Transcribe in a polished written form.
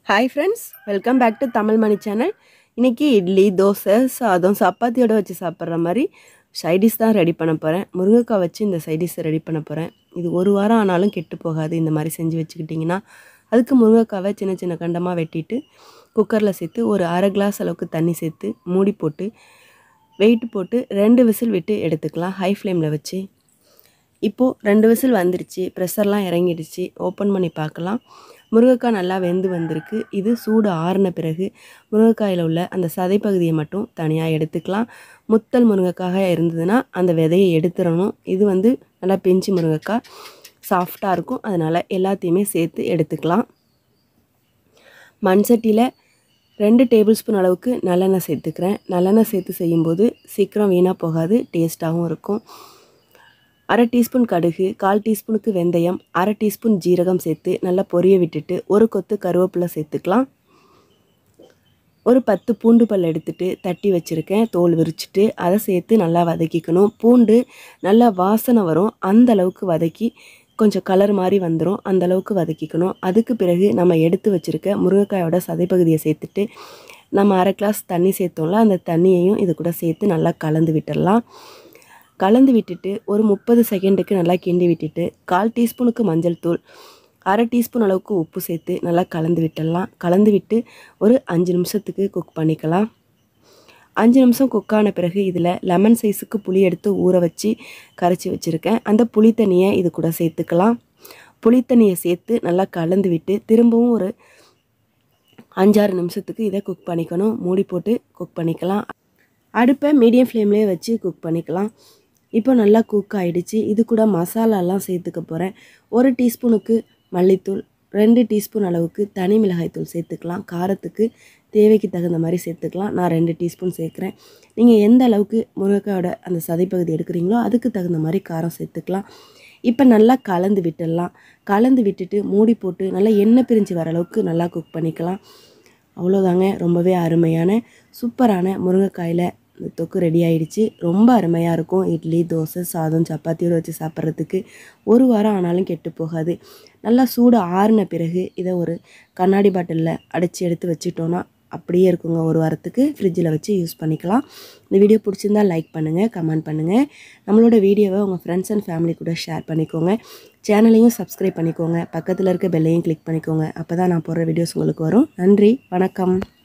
Hi friends, welcome back to Tamil Money channel. இன்னைக்கு இட்லி, தோசை, சாதம், சப்பாத்தியோட வச்சு சாப்பிட்ற மாதிரி சைடிஷ் தான் ரெடி பண்ண போகிறேன். முருங்கைக்காய் வச்சு இந்த சைடிஷை ரெடி பண்ண போகிறேன். இது ஒரு வாரம் ஆனாலும் கெட்டு போகாது. இந்த மாதிரி செஞ்சு வச்சுக்கிட்டிங்கன்னா அதுக்கு முருங்கைக்காவை சின்ன சின்ன கண்டமாக வெட்டிட்டு குக்கரில் சேர்த்து ஒரு அரை கிளாஸ் அளவுக்கு தண்ணி சேர்த்து மூடி போட்டு வெயிட் போட்டு 2 விசில் விட்டு எடுத்துக்கலாம் ஹை ஃப்ளேமில் வச்சு. இப்போது 2 விசில் வந்துருச்சு, ப்ரெஷர்லாம் இறங்கிடுச்சு. ஓப்பன் பண்ணி பார்க்கலாம். முருங்கைக்காய் நல்லா வெந்து வந்திருக்கு. இது சூடு ஆறின பிறகு முருங்கைக்காயில் உள்ள அந்த சதைப்பகுதியை மட்டும் தனியாக எடுத்துக்கலாம். முத்தல் முருங்கைக்காக இருந்ததுன்னா அந்த விதையை எடுத்துடணும். இது நல்லா பிஞ்சு முருங்கைக்காய் சாஃப்டாக இருக்கும், அதனால் எல்லாத்தையுமே சேர்த்து எடுத்துக்கலாம். மண் சட்டியில் 2 டேபிள் ஸ்பூன் அளவுக்கு நல்லெண்ணெய் சேர்த்துக்கிறேன். நல்லெண்ணெய் சேர்த்து செய்யும்போது சீக்கிரம் வீணாக போகாது, டேஸ்ட்டாகவும் இருக்கும். அரை டீஸ்பூன் கடுகு, 1/4 டீஸ்பூனுக்கு வெந்தயம், அரை டீஸ்பூன் ஜீரகம் சேர்த்து நல்லா பொரிய விட்டுட்டு ஒரு கொத்து கருவேப்பிலை சேர்த்துக்கலாம். ஒரு 10 பூண்டு பல் எடுத்துட்டு தட்டி வச்சுருக்கேன், தோல் விரிச்சிட்டு அதை சேர்த்து நல்லா வதக்கிக்கணும். பூண்டு நல்லா வாசனை வரும், அந்த அளவுக்கு வதக்கி கொஞ்சம் கலர் மாதிரி வந்துடும், அந்த அளவுக்கு வதக்கிக்கணும். அதுக்கு பிறகு நம்ம எடுத்து வச்சுருக்க முருங்கைக்காயோட சதைப்பகுதியை சேர்த்துட்டு நம்ம அரை கிளாஸ் தண்ணி சேர்த்தோம்ல, அந்த தண்ணியையும் இது கூட சேர்த்து நல்லா கலந்து விட்டுடலாம். கலந்து விட்டுட்டு ஒரு 30 செகண்டுக்கு நல்லா கிண்டி விட்டுட்டு 1/4 டீஸ்பூனுக்கு மஞ்சள் தூள், அரை டீஸ்பூன் அளவுக்கு உப்பு சேர்த்து நல்லா கலந்து விட்டுடலாம். கலந்து விட்டு ஒரு 5 நிமிஷத்துக்கு குக் பண்ணிக்கலாம். 5 நிமிஷம் குக் ஆன பிறகு இதில் லெமன் சைஸுக்கு புளி எடுத்து ஊற வச்சு கரைச்சி வச்சுருக்கேன். அந்த புளி தண்ணியை இது கூட சேர்த்துக்கலாம். புளி தண்ணியை சேர்த்து நல்லா கலந்து விட்டு திரும்பவும் ஒரு 5-6 நிமிஷத்துக்கு இதை குக் பண்ணிக்கணும். மூடி போட்டு குக் பண்ணிக்கலாம். அடுப்பை மீடியம் ஃப்ளேம்லேயே வச்சு குக் பண்ணிக்கலாம். இப்போ நல்லா குக் ஆகிடுச்சு. இது கூட மசாலாலாம் சேர்த்துக்க போகிறேன். 1 டீஸ்பூனுக்கு மல்லித்தூள், 2 டீஸ்பூன் அளவுக்கு தனி மிளகாய்த்தூள் சேர்த்துக்கலாம். காரத்துக்கு தேவைக்கு தகுந்த மாதிரி சேர்த்துக்கலாம். நான் 2 டீஸ்பூன் சேர்க்குறேன். நீங்கள் எந்த அளவுக்கு முருங்கைக்காயோட அந்த சதைப்பகுதி எடுக்கிறீங்களோ அதுக்கு தகுந்த மாதிரி காரம் சேர்த்துக்கலாம். இப்போ நல்லா கலந்து விட்டுடலாம். கலந்து விட்டுட்டு மூடி போட்டு நல்லா எண்ணெய் பிரிஞ்சு வர அளவுக்கு நல்லா குக் பண்ணிக்கலாம். அவ்வளோதாங்க, ரொம்பவே அருமையான சூப்பரான முருங்கைக்காயில் தொக்கு ரெடி ஆகிடுச்சு. ரொம்ப அருமையாக இருக்கும். இட்லி, தோசை, சாதம், சப்பாத்தியோடு வச்சு சாப்பிட்றதுக்கு ஒரு வாரம் ஆனாலும் கெட்டு போகாது. நல்லா சூடு ஆறின பிறகு இதை ஒரு கண்ணாடி பாட்டிலில் அடைச்சி எடுத்து வச்சுட்டோன்னா அப்படியே இருக்குங்க. ஒரு வாரத்துக்கு ஃப்ரிட்ஜில் வச்சு யூஸ் பண்ணிக்கலாம். இந்த வீடியோ பிடிச்சிருந்தால் லைக் பண்ணுங்கள், கமெண்ட் பண்ணுங்கள். நம்மளோட வீடியோவை உங்கள் ஃப்ரெண்ட்ஸ் அண்ட் ஃபேமிலி கூட ஷேர் பண்ணிக்கோங்க. சேனலையும் சப்ஸ்கிரைப் பண்ணிக்கோங்க. பக்கத்தில் இருக்க பெல்லையும் கிளிக் பண்ணிக்கோங்க. அப்போ தான் நான் போடுற வீடியோஸ் உங்களுக்கு வரும். நன்றி, வணக்கம்.